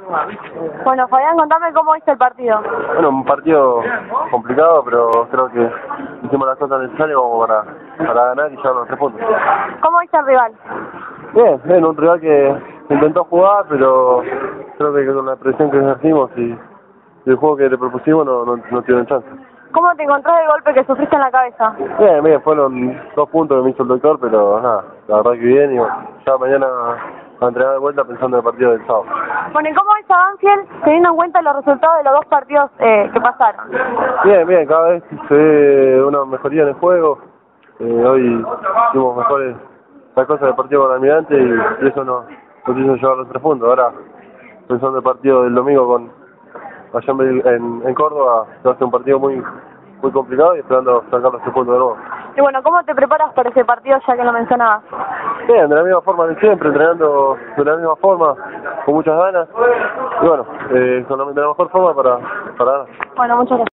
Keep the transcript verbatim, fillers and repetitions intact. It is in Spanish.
Bueno, Fabián, contame cómo viste el partido. Bueno, un partido complicado, pero creo que hicimos las cosas necesarias como para, para ganar y llevar los tres puntos. ¿Cómo viste al rival? Bien, bien, un rival que intentó jugar, pero creo que con la presión que ejercimos y, y el juego que le propusimos no, no, no tuvieron chance. ¿Cómo te encontrás del golpe que sufriste en la cabeza? Bien, bien, fueron dos puntos que me hizo el doctor, pero nada, la verdad que bien y bueno, ya mañana a entrenar de vuelta pensando en el partido del sábado. Bueno, ¿y cómo ves a Banfield teniendo en cuenta los resultados de los dos partidos eh, que pasaron? Bien, bien, cada vez se ve una mejoría en el juego. Eh, hoy hicimos mejores las cosas del partido con Almirante y, y eso nos, nos hizo llevar los tres puntos. Ahora, pensando en el partido del domingo con allá en, en, en Córdoba, va a ser un partido muy muy complicado y esperando sacar los tres puntos de nuevo. Y bueno, ¿cómo te preparas para ese partido ya que lo mencionabas? Bien, de la misma forma de siempre, entrenando de la misma forma, con muchas ganas y bueno, eh, con la, de la mejor forma para, para ganar. Bueno, muchas gracias.